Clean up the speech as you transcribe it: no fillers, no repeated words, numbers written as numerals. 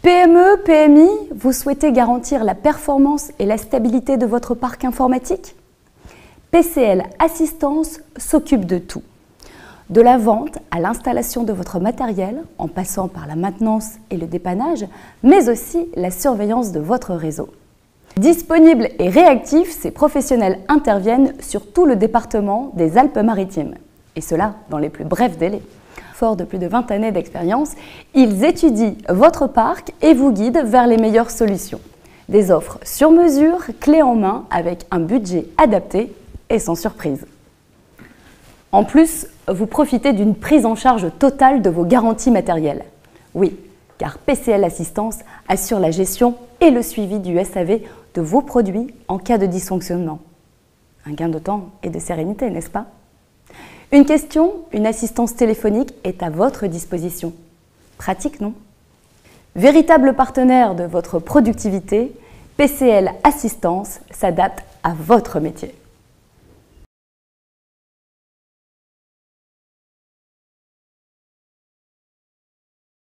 PME, PMI, vous souhaitez garantir la performance et la stabilité de votre parc informatique? PCL Assistance s'occupe de tout. De la vente à l'installation de votre matériel, en passant par la maintenance et le dépannage, mais aussi la surveillance de votre réseau. Disponibles et réactifs, ces professionnels interviennent sur tout le département des Alpes-Maritimes, et cela dans les plus brefs délais. Forts de plus de 20 années d'expérience, ils étudient votre parc et vous guident vers les meilleures solutions. Des offres sur mesure, clés en main, avec un budget adapté et sans surprise. En plus, vous profitez d'une prise en charge totale de vos garanties matérielles. Oui, car PCL Assistance assure la gestion et le suivi du SAV de vos produits en cas de dysfonctionnement. Un gain de temps et de sérénité, n'est-ce pas? Une question, une assistance téléphonique est à votre disposition. Pratique, non? Véritable partenaire de votre productivité, PCL Assistance s'adapte à votre métier.